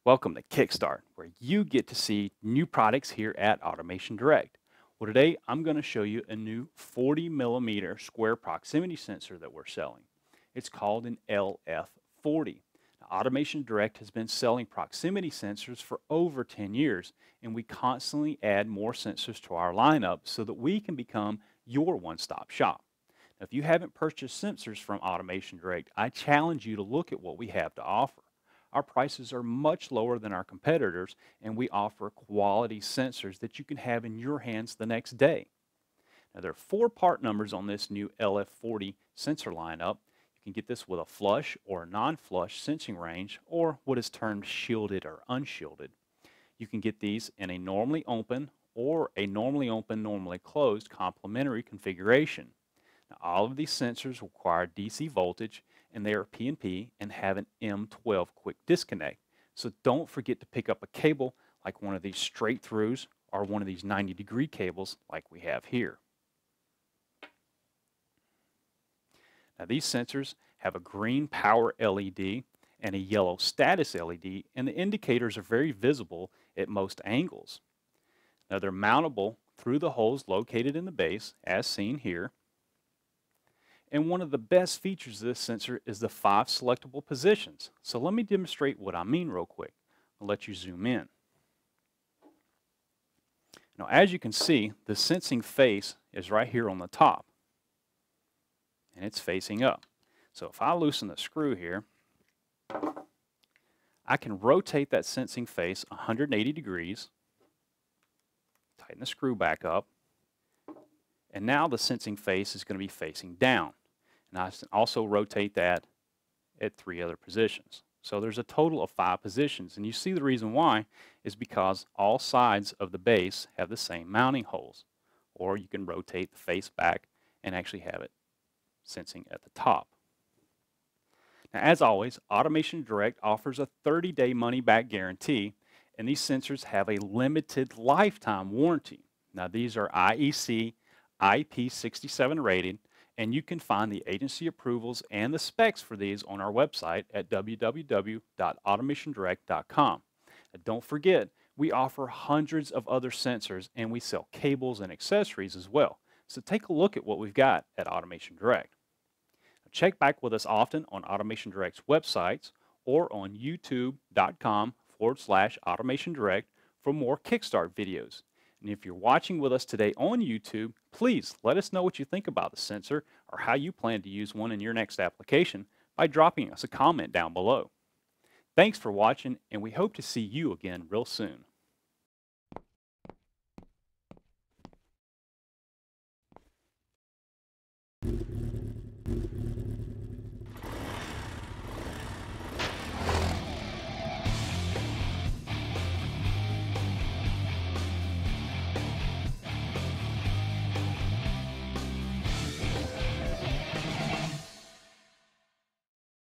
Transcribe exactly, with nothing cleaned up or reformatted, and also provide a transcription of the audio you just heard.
Welcome to Kickstart, where you get to see new products here at Automation Direct. Well, today I'm going to show you a new forty millimeter square proximity sensor that we're selling. It's called an L F forty. Now, Automation Direct has been selling proximity sensors for over ten years, and we constantly add more sensors to our lineup so that we can become your one-stop shop. Now, if you haven't purchased sensors from Automation Direct, I challenge you to look at what we have to offer. Our prices are much lower than our competitors, and we offer quality sensors that you can have in your hands the next day. Now, there are four part numbers on this new L F forty sensor lineup. You can get this with a flush or a non-flush sensing range, or what is termed shielded or unshielded. You can get these in a normally open or a normally open, normally closed complementary configuration. Now, all of these sensors require D C voltage, and they are P N P and have an M twelve quick disconnect. So don't forget to pick up a cable like one of these straight throughs or one of these ninety degree cables like we have here. Now, these sensors have a green power L E D and a yellow status L E D, and the indicators are very visible at most angles. Now, they're mountable through the holes located in the base as seen here. And one of the best features of this sensor is the five selectable positions. So let me demonstrate what I mean real quick. I'll let you zoom in. Now, as you can see, the sensing face is right here on the top, and it's facing up. So if I loosen the screw here, I can rotate that sensing face one hundred eighty degrees, tighten the screw back up, and now the sensing face is going to be facing down. And I can also rotate that at three other positions. So there's a total of five positions. And you see the reason why is because all sides of the base have the same mounting holes. Or you can rotate the face back and actually have it sensing at the top. Now, as always, Automation Direct offers a thirty day money-back guarantee, and these sensors have a limited lifetime warranty. Now, these are I E C I P sixty-seven rated, and you can find the agency approvals and the specs for these on our website at w w w dot automation direct dot com. And don't forget, we offer hundreds of other sensors, and we sell cables and accessories as well. So take a look at what we've got at Automation Direct. Now, check back with us often on Automation Direct's websites or on youtube dot com forward slash Automation Direct for more Kickstart videos. And if you're watching with us today on YouTube, please let us know what you think about the sensor or how you plan to use one in your next application by dropping us a comment down below. Thanks for watching, and we hope to see you again real soon.